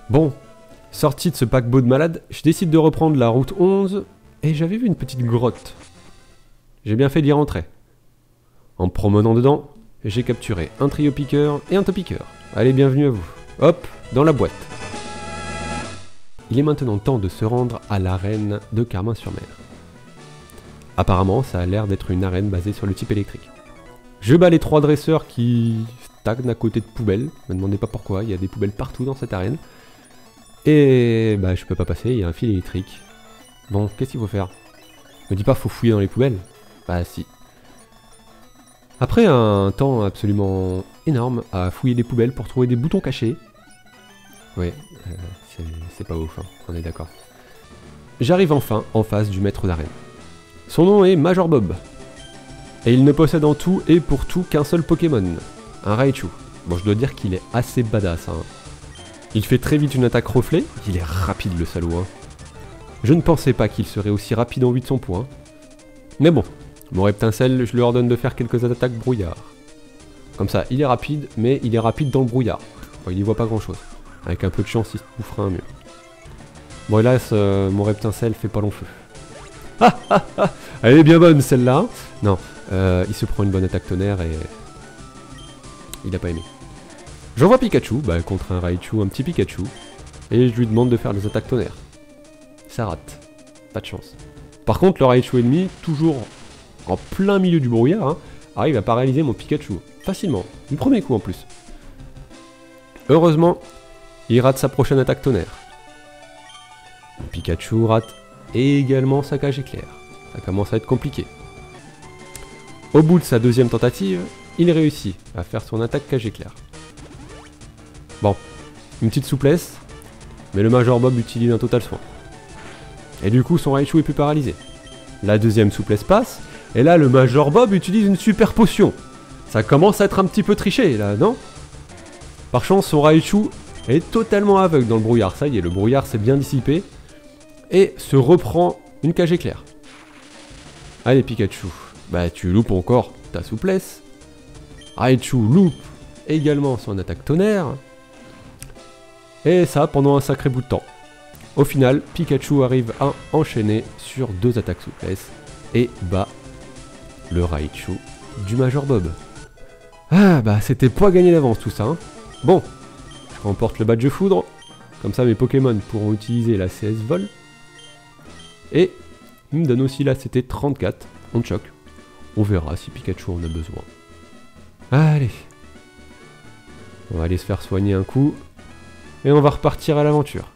Bon, sorti de ce paquebot de malade, je décide de reprendre la route 11 et j'avais vu une petite grotte. J'ai bien fait d'y rentrer. En me promenant dedans, j'ai capturé un trio piqueur et un top piqueur. Allez, bienvenue à vous. Hop, dans la boîte. Il est maintenant temps de se rendre à l'arène de Carmin-sur-Mer. Apparemment, ça a l'air d'être une arène basée sur le type électrique. Je bats les 3 dresseurs qui stagnent à côté de poubelles. Ne me demandez pas pourquoi, il y a des poubelles partout dans cette arène. Et bah je peux pas passer, il y a un fil électrique. Bon, qu'est-ce qu'il faut faire? Me dis pas faut fouiller dans les poubelles. Bah si. Après un temps absolument énorme à fouiller les poubelles pour trouver des boutons cachés. Ouais, c'est pas ouf, hein, on est d'accord. J'arrive enfin en face du maître d'arène. Son nom est Major Bob. Et il ne possède en tout et pour tout qu'un seul Pokémon, un Raichu. Bon, je dois dire qu'il est assez badass, hein. Il fait très vite une attaque reflet, il est rapide le salaud, hein. Je ne pensais pas qu'il serait aussi rapide en vue de son point. Mais bon, mon Reptincelle, je lui ordonne de faire quelques attaques brouillard. Comme ça, il est rapide, mais il est rapide dans le brouillard. Bon, il y voit pas grand chose. Avec un peu de chance, il se bouffera un mur. Bon, hélas, mon Reptincelle fait pas long feu. Ah ah ah! Elle est bien bonne celle-là. Non, il se prend une bonne attaque tonnerre et... il a pas aimé. J'envoie Pikachu, bah, contre un Raichu, un petit Pikachu, et je lui demande de faire des attaques tonnerre. Ça rate. Pas de chance. Par contre, le Raichu ennemi, toujours en plein milieu du brouillard, hein, arrive à paralyser mon Pikachu. Facilement. Du premier coup en plus. Heureusement, il rate sa prochaine attaque tonnerre. Pikachu rate également sa cage éclair. Ça commence à être compliqué. Au bout de sa deuxième tentative, il réussit à faire son attaque cage éclair. Bon, une petite souplesse, mais le Major Bob utilise un total soin. Et du coup, son Raichu est plus paralysé. La deuxième souplesse passe, et là, le Major Bob utilise une super potion. Ça commence à être un petit peu triché, là, non? Par chance, son Raichu est totalement aveugle dans le brouillard. Ça y est, le brouillard s'est bien dissipé, et se reprend une cage éclair. Allez, Pikachu, bah tu loupes encore ta souplesse. Raichu loupe également son attaque tonnerre. Et ça pendant un sacré bout de temps. Au final, Pikachu arrive à enchaîner sur 2 attaques souplesse et bat le Raichu du Major Bob. Ah bah c'était pas gagné d'avance tout ça, hein. Bon, je remporte le badge foudre, comme ça mes Pokémon pourront utiliser la CS Vol. Et il me donne aussi la CT 34, on choque. On verra si Pikachu en a besoin. Allez, on va aller se faire soigner un coup. Et on va repartir à l'aventure.